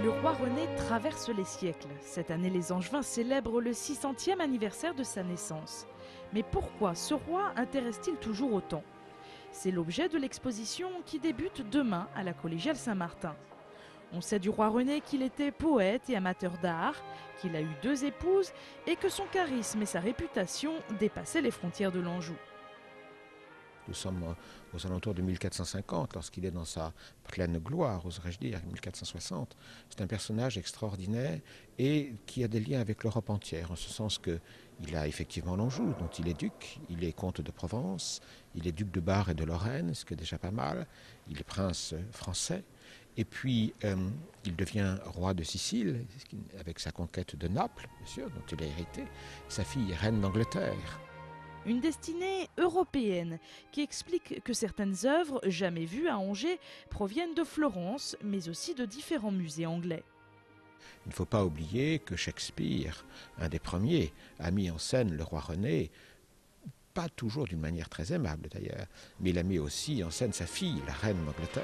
Le roi René traverse les siècles. Cette année, les Angevins célèbrent le 600e anniversaire de sa naissance. Mais pourquoi ce roi intéresse-t-il toujours autant? C'est l'objet de l'exposition qui débute demain à la Collégiale Saint-Martin. On sait du roi René qu'il était poète et amateur d'art, qu'il a eu 2 épouses et que son charisme et sa réputation dépassaient les frontières de l'Anjou. Nous sommes aux alentours de 1450, lorsqu'il est dans sa pleine gloire, oserais-je dire, 1460. C'est un personnage extraordinaire et qui a des liens avec l'Europe entière, en ce sens qu'il a effectivement l'Anjou, dont il est duc, il est comte de Provence, il est duc de Bar et de Lorraine, ce qui est déjà pas mal, il est prince français, et puis il devient roi de Sicile, avec sa conquête de Naples, bien sûr, dont il a hérité, sa fille reine d'Angleterre. Une destinée européenne qui explique que certaines œuvres jamais vues à Angers proviennent de Florence, mais aussi de différents musées anglais. Il ne faut pas oublier que Shakespeare, un des premiers, a mis en scène le roi René, pas toujours d'une manière très aimable d'ailleurs, mais il a mis aussi en scène sa fille, la reine d'Angleterre.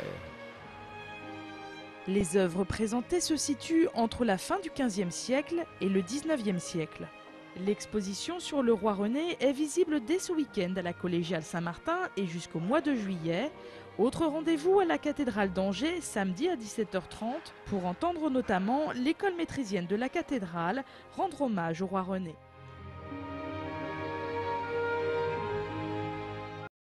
Les œuvres présentées se situent entre la fin du XVe siècle et le XIXe siècle. L'exposition sur le roi René est visible dès ce week-end à la Collégiale Saint-Martin et jusqu'au mois de juillet. Autre rendez-vous à la cathédrale d'Angers, samedi à 17h30, pour entendre notamment l'école maîtrisienne de la cathédrale rendre hommage au roi René.